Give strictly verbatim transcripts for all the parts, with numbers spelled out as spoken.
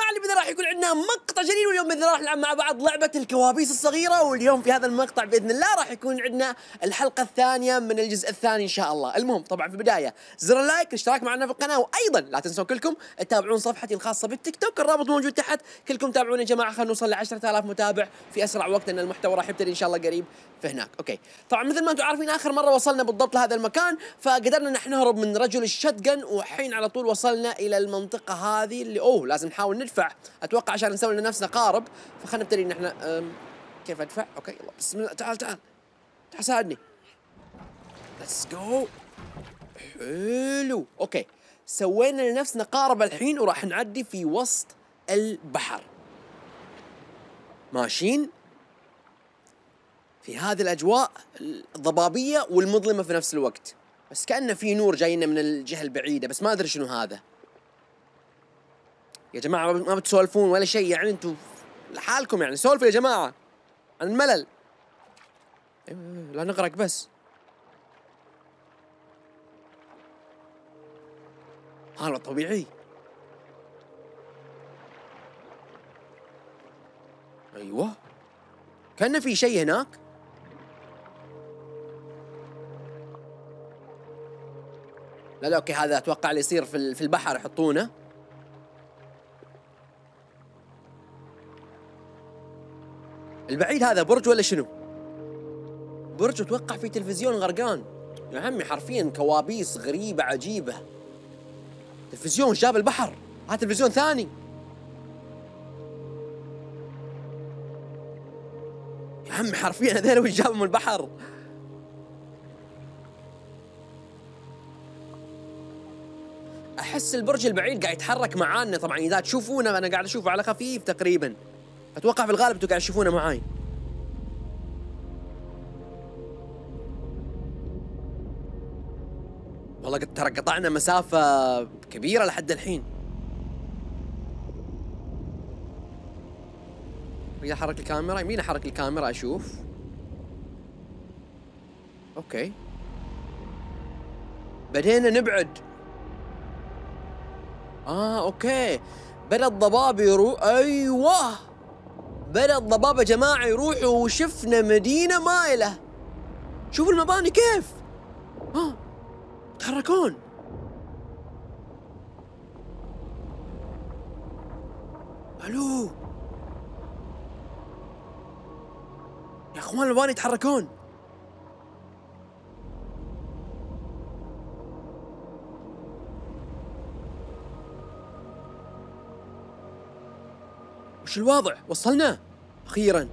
جماعة اللي بإذن راح يكون عندنا مقطع جديد، واليوم بإذن راح نلعب مع بعض لعبة الكوابيس الصغيرة، واليوم في هذا المقطع بإذن الله راح يكون عندنا الحلقة الثانية من الجزء الثاني إن شاء الله. المهم طبعا في البداية زر اللايك، الاشتراك معنا في القناة، وأيضا لا تنسوا كلكم تتابعون صفحتي الخاصة بالتيك توك، الرابط موجود تحت. كلكم تابعونا يا جماعة، خلينا نوصل ل عشرة آلاف متابع في أسرع وقت، لأن المحتوى راح يبتدي إن شاء الله قريب فهناك. أوكي طبعا مثل ما أنتم عارفين آخر مرة وصلنا بالضبط لهذا المكان، فقدرنا نحن نهرب من رجل الشتقن، وحين على طول وصلنا إلى المنطقة هذه اللي أوه لازم نحاول ندفع أتوقع عشان نسوي لنفسنا قارب. فخلنا نبتدي نحن كيف أدفع؟ أوكي يلا بسم الله، تعال تعال تعال ساعدني. ليتس جو. حلو أوكي، سوينا لنفسنا قارب الحين وراح نعدي في وسط البحر، ماشيين في هذه الأجواء الضبابية والمظلمة في نفس الوقت، بس كأنه في نور جاينا من الجهة البعيدة، بس ما أدري شنو هذا. يا جماعة ما بتسولفون ولا شيء يعني، انتم لحالكم يعني، سولفوا يا جماعة عن الملل. لا نغرق بس. هذا طبيعي. ايوه كأنه في شيء هناك. لا لا اوكي، هذا اتوقع اللي يصير في في البحر يحطونه. البعيد هذا برج ولا شنو؟ برج اتوقع في تلفزيون غرقان يا عمي، حرفيا كوابيس غريبة عجيبة. تلفزيون جاب البحر، هذا تلفزيون ثاني يا عمي، حرفيا هذول وش جابوا من البحر؟ احس البرج البعيد قاعد يتحرك معانا، طبعا اذا تشوفونه انا قاعد اشوفه على خفيف تقريبا، اتوقع في الغالب انتم قاعد تشوفونه معاي. والله قد ترى قطعنا مسافة كبيرة لحد الحين. اريد احرك الكاميرا، يمين احرك الكاميرا اشوف. اوكي بدينا نبعد. اه اوكي بدأ الضباب يروح. ايوه بدأ الضباب يا جماعة يروح، وشفنا مدينة مائلة. شوفوا المباني كيف ها يتحركون. الو يا اخوان المباني يتحركون. وش الوضع؟ وصلنا اخيرا،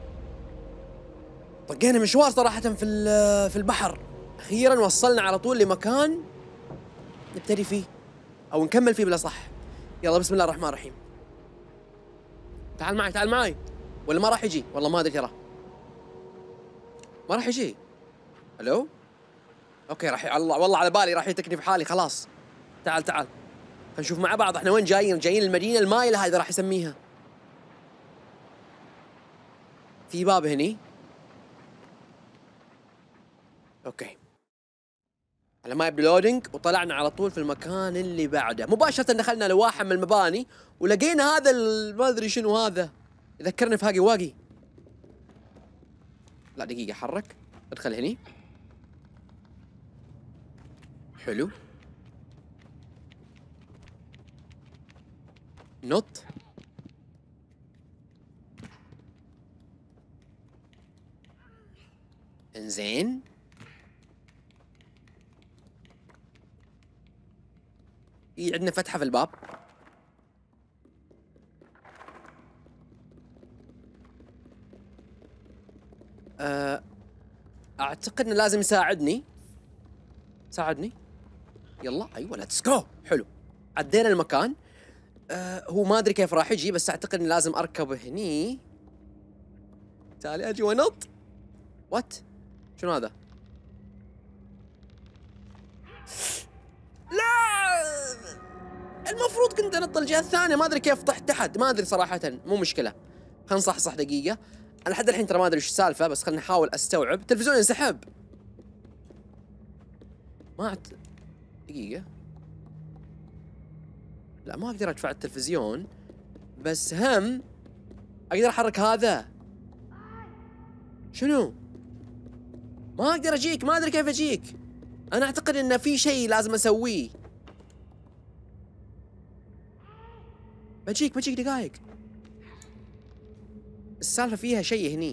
طقينا مشوار صراحة في في البحر، اخيرا وصلنا على طول لمكان نبتدي فيه او نكمل فيه بلا صح. يلا بسم الله الرحمن الرحيم. تعال معي تعال معي، ولا ما راح يجي؟ والله ما ادري ترى، ما راح يجي. الو اوكي راح الله والله على بالي راح يتكني في حالي خلاص. تعال تعال خلينا نشوف مع بعض احنا وين جايين. جايين المدينة المائلة هذه راح يسميها. في باب هني. اوكي على ما يبدو لودينج، وطلعنا على طول في المكان اللي بعده. مباشرة دخلنا لواحد من المباني ولقينا هذا ما ادري شنو هذا، يذكرني في هاقي واقي. لا دقيقة حرك، ادخل هني. حلو نط. انزين في عندنا فتحة في الباب. أه اعتقد انه لازم يساعدني. ساعدني يلا. ايوه ليتس جو. حلو عدينا المكان. أه هو ما ادري كيف راح يجي، بس اعتقد اني لازم اركب هني. تعالي اجي وانط. وات شنو هذا؟ لا المفروض كنت انط الجهة الثانية، ما ادري كيف طحت تحت، ما ادري صراحة. مو مشكلة خلينا نصحصح دقيقة. انا لحد الحين ترى ما ادري وش السالفة، بس خلينا نحاول استوعب. التلفزيون ينسحب. ما أعت... دقيقة. لا ما اقدر ادفع التلفزيون. بس هم اقدر احرك هذا. شنو؟ ما اقدر اجيك، ما ادري كيف اجيك. انا اعتقد ان في شيء لازم اسويه. بجيك بجيك دقايق. السالفة فيها شيء هني.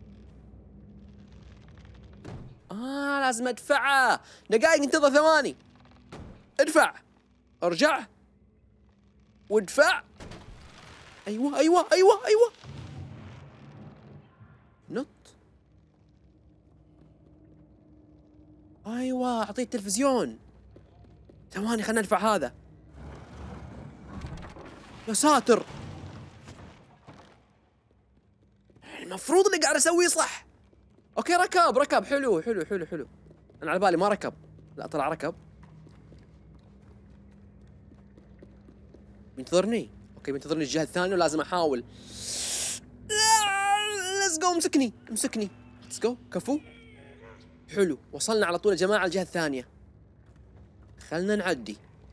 آه لازم أدفعه. دقايق انتظر ثواني. ادفع. ارجع. وادفع. أيوة أيوة أيوة أيوة. نط. أيوة أعطيه التلفزيون. ثواني خلنا ندفع هذا. يا ساتر. المفروض اللي قاعد أسويه صح. اوكي ركب ركب. حلو حلو حلو حلو. انا على بالي ما ركب. لا طلع ركب. بينتظرني. اوكي بينتظرني الجهة الثانية ولازم احاول. ليتس جو. امسكني امسكني. ليتس جو. كفو. حلو وصلنا على طول يا جماعة الجهة الثانية. خلنا نعدي.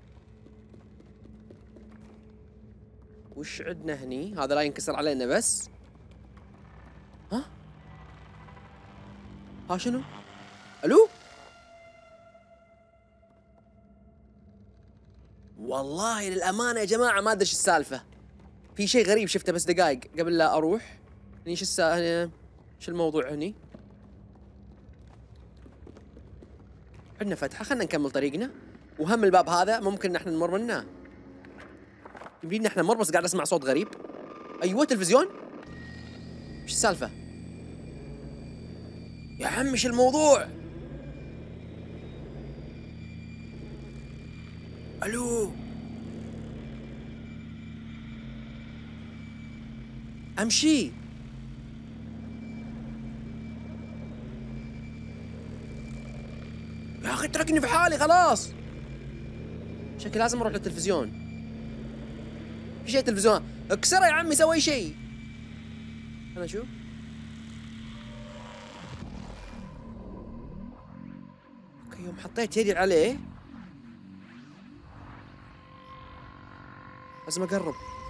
وش عندنا هني؟ هذا لا ينكسر علينا بس. ها؟ ها شنو؟ الو؟ والله للأمانة يا جماعة ما أدري إيش السالفة. في شيء غريب شفته بس دقايق قبل لا أروح. هني إيش السالفة؟ إيش الموضوع هني؟ عندنا فتحة خلنا نكمل طريقنا. وهم الباب هذا ممكن نحن نمر منه. يمدينا نحن نمر بس قاعد أسمع صوت غريب. أيوة تلفزيون؟ إيش السالفة؟ يا عم إيش الموضوع؟ ألو؟ أمشي. يا أخي اتركني في حالي خلاص. شكلي لازم أروح للتلفزيون. في شيء تلفزيون. اكسره يا عمي سوي شيء. أنا شو؟ أوكي يوم حطيت يدي عليه لازم أقرب.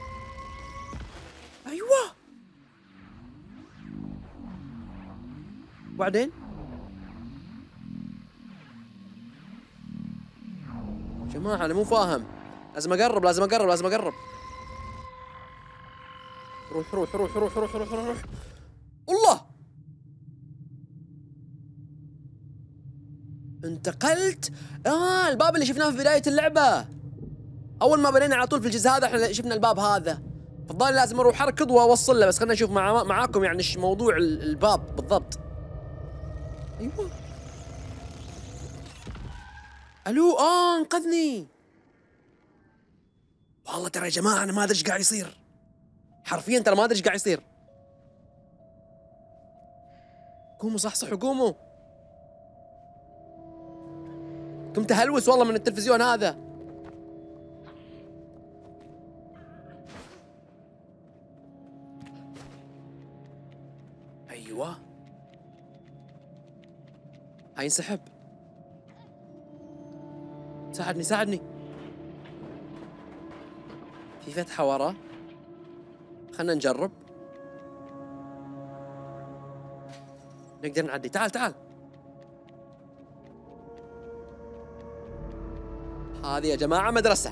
أيوة. وبعدين؟ جماعة أنا مو فاهم. لازم أقرب لازم أقرب لازم أقرب. روح روح روح روح روح روح روح. الله. انتقلت. آه الباب اللي شفناه في بداية اللعبة. أول ما بدينا على طول في الجزء هذا احنا شفنا الباب هذا. فالظاهر لازم أروح أركض وأوصل له بس خلنا نشوف مع معاكم يعني ايش موضوع الباب بالضبط. أيوه. ألو آه انقذني. والله ترى يا جماعة أنا ما أدري إيش قاعد يصير. حرفيا ترى ما أدري إيش قاعد يصير. قوموا صحصحوا قوموا. كنت أهلوس والله من التلفزيون هذا. أيوة. هاي انسحب. ساعدني ساعدني. في فتحة ورا. خلنا نجرب. نقدر نعدي. تعال تعال. هذه يا جماعة مدرسة.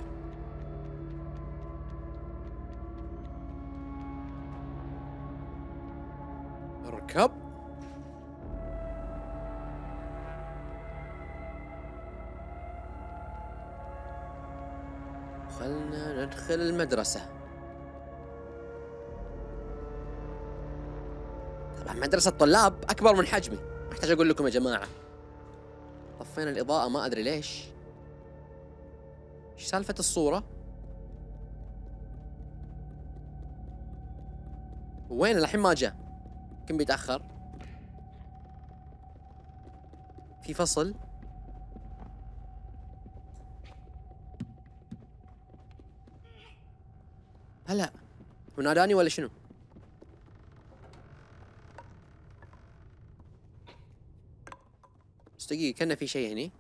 اركب. خلنا ندخل المدرسة. طبعا مدرسة طلاب أكبر من حجمي. أحتاج أقول لكم يا جماعة. طفينا الإضاءة ما أدري ليش. إيش سالفة الصورة؟ وين الحين ما جاء؟ يمكن بيتأخر. في فصل. هلا هو ناداني ولا شنو؟ بس دقيقة كأنه في شيء هني.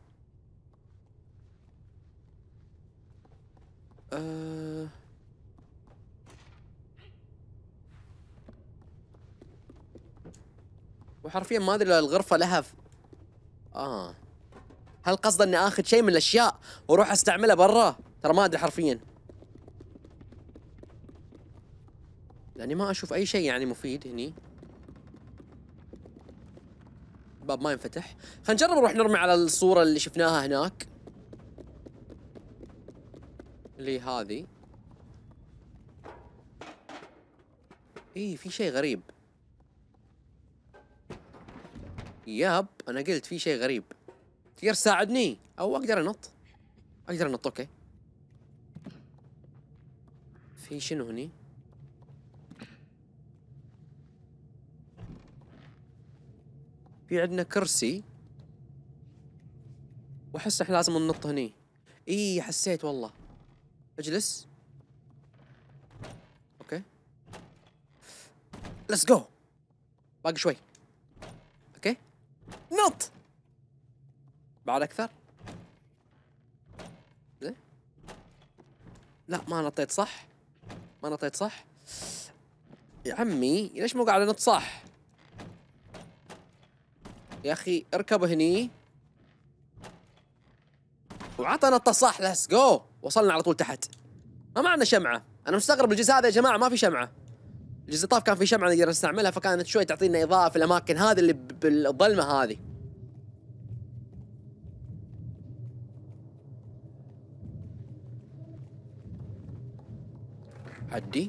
أه... وحرفيا ما ادري الغرفة لها ف... اه هل قصد اني اخذ شيء من الاشياء واروح استعمله برا؟ ترى ما ادري حرفيا، لاني ما اشوف اي شيء يعني مفيد هني. الباب ما ينفتح. خلينا نجرب نروح نرمي على الصورة اللي شفناها هناك، اللي هذه. ايه في شيء غريب. ياب انا قلت في شيء غريب. تقدر تساعدني او اقدر انط؟ اقدر انط. اوكي. في شنو هني؟ في عندنا كرسي واحس احنا لازم ننط هني. اي حسيت والله. اجلس. اوكي ليتس جو. باقي شوي. اوكي نط. بعد اكثر. زين. لا ما نطيت صح. ما نطيت صح يا عمي. ليش مو قاعد انط صح يا اخي؟ اركب هني وعطى نطه صح. ليتس جو. وصلنا على طول تحت. ما معنا شمعه. انا مستغرب الجزء هذا يا جماعه ما في شمعه. الجزء الطاف كان في شمعه نقدر نستعملها، فكانت شوي تعطينا اضاءه في الاماكن هذه اللي بالظلمه هذه. عدي.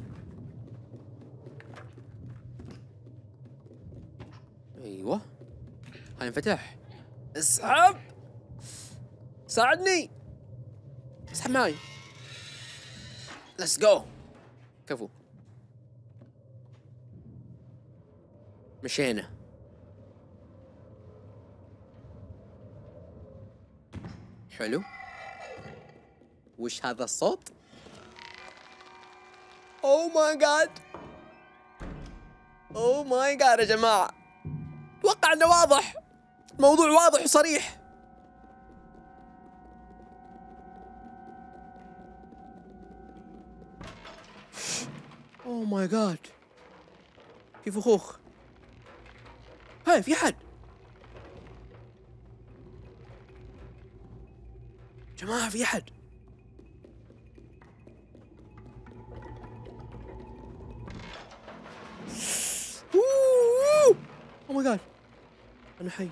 ايوه هاي انفتح. اسحب. ساعدني. اسحب معي. ليتس جو. كفو. مشينا. حلو. وش هذا الصوت؟ اوه ماي جاد. اوه ماي جاد يا جماعة. اتوقع انه واضح. الموضوع واضح وصريح. اوه ماي جاد. في فخوخ. هاي في حد. جماعة في حد. اوه ماي جاد. انا حي.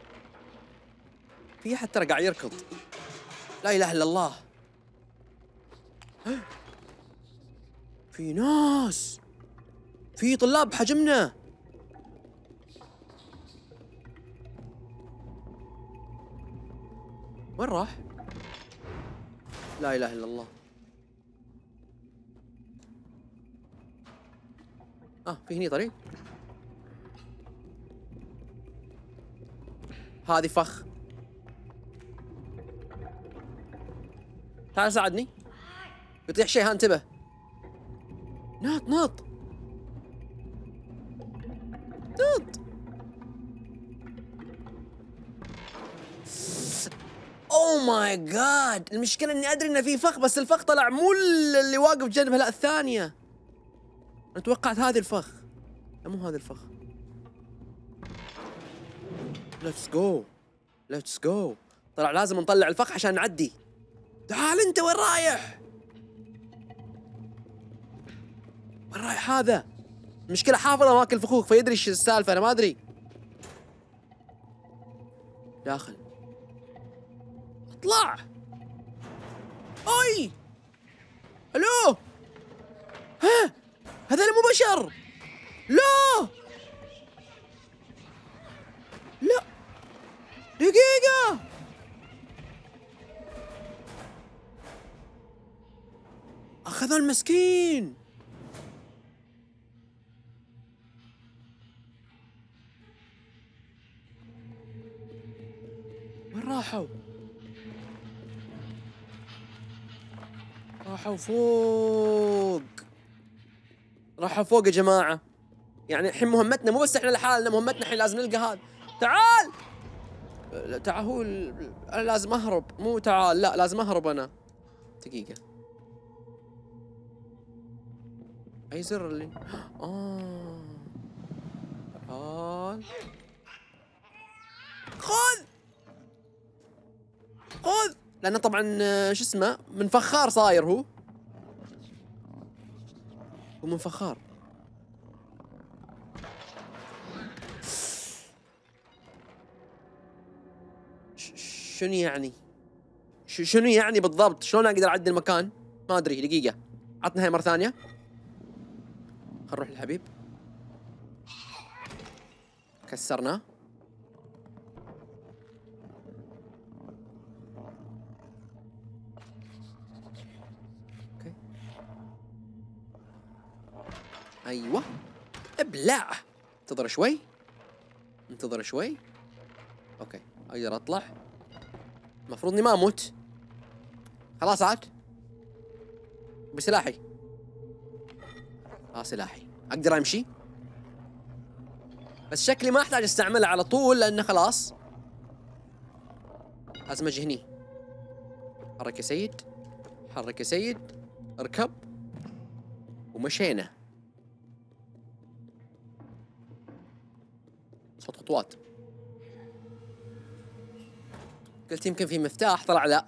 في احد ترى قاعد يركض. لا اله الا الله. في ناس. في طلاب بحجمنا. وين راح؟ لا اله الا الله. اه في هني طريق. هذه فخ. تعال ساعدني. يطيح شيء. ها انتبه. نط نط نط. اوه ماي جاد. المشكلة اني ادري انه في فخ، بس الفخ طلع مو اللي واقف جنبها، لا الثانية. انا توقعت هذه الفخ. لا مو هذا الفخ. ليتس جو. ليتس جو. طلع لازم نطلع الفخ عشان نعدي. تعال انت. وين رايح؟ وين رايح هذا؟ المشكلة حافظ اماكن الفخوخ فيدري ايش السالفة. انا ما ادري. داخل. اطلع. اي الو. ها هذا مو بشر. لا لا دقيقة. اخذ المسكين. وين راحوا؟ راحوا فوق. راحوا فوق يا جماعة. يعني الحين مهمتنا مو بس احنا لحالنا، مهمتنا الحين لازم نلقى هذا. تعال. لا تعال. هو ال... انا لازم اهرب. مو تعال. لا لازم اهرب انا. دقيقة. اي زر اللي اه تعال. خذ. لانه طبعا آه، شو اسمه من فخار صاير هو. هو من فخار. شنو يعني؟ شنو يعني بالضبط؟ شلون اقدر اعدل المكان؟ ما ادري. دقيقة، عطنا هاي مرة ثانية. خل نروح للحبيب. كسرناه. اوكي. ايوه. ابلع. انتظر شوي. انتظر شوي. اوكي، اقدر اطلع. المفروض اني ما اموت. خلاص عاد. بسلاحي. اه سلاحي. اقدر امشي. بس شكلي ما احتاج استعملها على طول لانه خلاص. لازم اجي هني. حرك يا سيد. حرك يا سيد. اركب. ومشينا. صوت خطوات. قلت يمكن في مفتاح، طلع لا.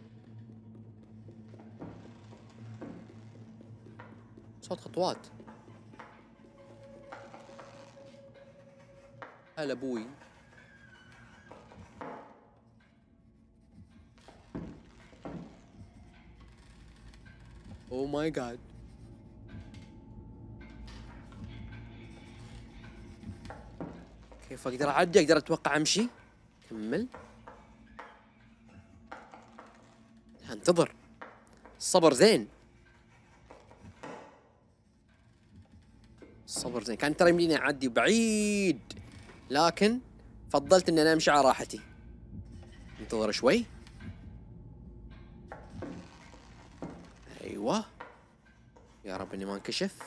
صوت خطوات. هلا ابوي. اوه ماي جاد. كيف اقدر اعدي؟ اقدر اتوقع امشي. كمل. انتظر. الصبر زين. الصبر زين. كان ترى يمديني اعدي بعيد، لكن فضلت اني انا امشي على راحتي. انتظر شوي. ايوه. يا رب اني ما انكشف.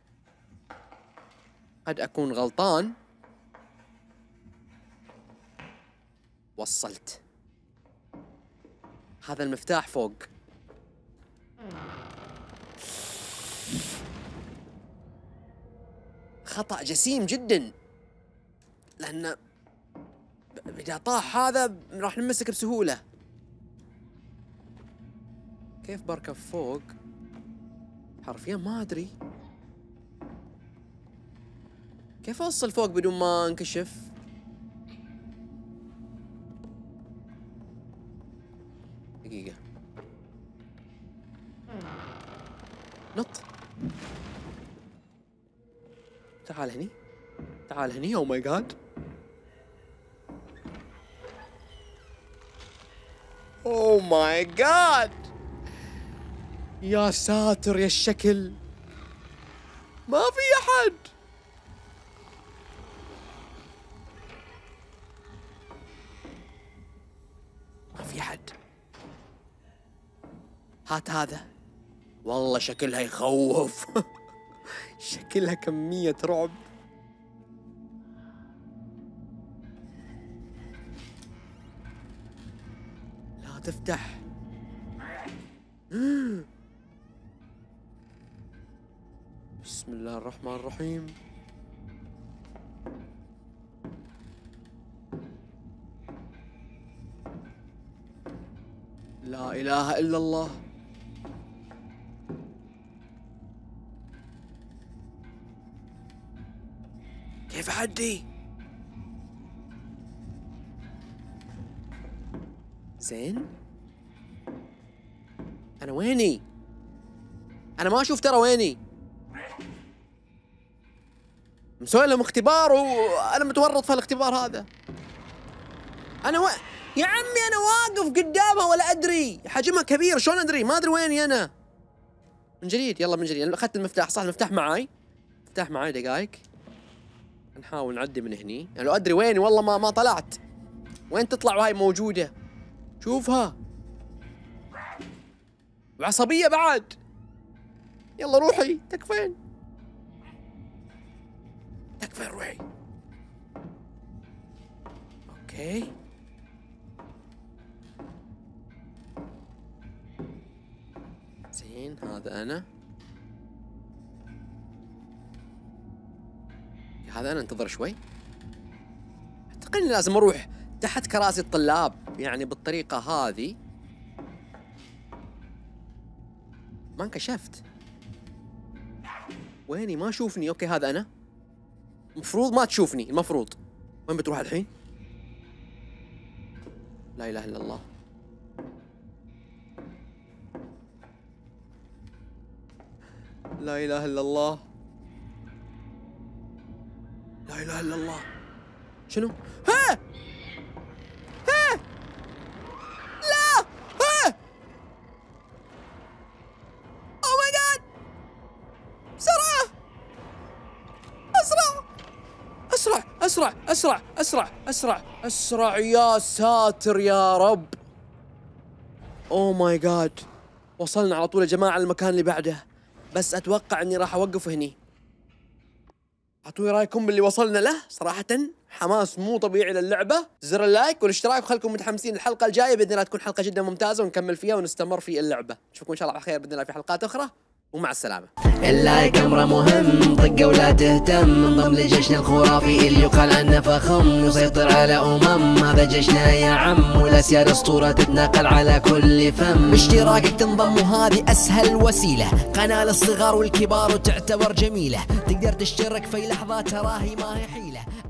قد اكون غلطان. وصلت. هذا المفتاح فوق. خطأ جسيم جدا، لأن إذا طاح هذا راح نمسك بسهولة. كيف بركب فوق؟ حرفيا ما أدري. كيف أوصل فوق بدون ما انكشف؟ دقيقة. نط. تعال هني. تعال هني. او ماي جاد. او ماي جاد. يا ساتر يا الشكل. ما في احد. ما في احد. هات هذا. والله شكلها يخوف. شكلها كمية رعب. لا تفتح. بسم الله الرحمن الرحيم. لا إله إلا الله. كيف أعدي؟ زين. أنا ويني؟ أنا ما أشوف ترى ويني. مسوي لهم اختبار وأنا متورط في الاختبار هذا. أنا و... يا عمي أنا واقف قدامها ولا أدري. حجمها كبير، شلون أدري؟ ما أدري ويني أنا. من جديد. يلا من جديد. أخذت المفتاح. صح المفتاح معاي. المفتاح معاي. دقايق. نحاول نعدي من هني. يعني لو أدري ويني والله ما ما طلعت. وين تطلع وهاي موجودة؟ شوفها. وعصبية بعد. يلا روحي. تكفين. تكفين روحي. اوكي. زين. هذا انا. هذا انا. انتظر شوي. اعتقد اني لازم اروح تحت كراسي الطلاب، يعني بالطريقة هذه ما انكشفت. ويني؟ ما شوفني. اوكي هذا انا. المفروض ما تشوفني، المفروض. وين بتروح الحين؟ لا اله الا الله. لا اله الا الله. لا اله الا الله. شنو؟ ها ها لا ها. او ماي جاد. بسرعة اسرع اسرع اسرع اسرع اسرع اسرع اسرع. يا ساتر يا رب. او ماي جاد. وصلنا على طول يا جماعة المكان اللي بعده، بس اتوقع اني راح اوقف هني. اعطوني رايكم باللي وصلنا له. صراحة حماس مو طبيعي للعبة. زر اللايك والاشتراك وخلكم متحمسين. الحلقة الجاية باذن الله تكون حلقة جدا ممتازة ونكمل فيها ونستمر في اللعبة. نشوفكم ان شاء الله على خير باذن الله في حلقات اخرى، ومع السلامة. اللايك امره مهم، طقه ولا تهتم، انضم لجيشنا الخرافي اللي يقال عنه فخم، يسيطر على امم. هذا جيشنا يا عم، والاسياد اسطوره تتناقل على كل فم. باشتراكك تنضم وهذه اسهل وسيله، قناه للصغار والكبار وتعتبر جميله. تقدر تشترك في لحظات تراهي ما هي حيله.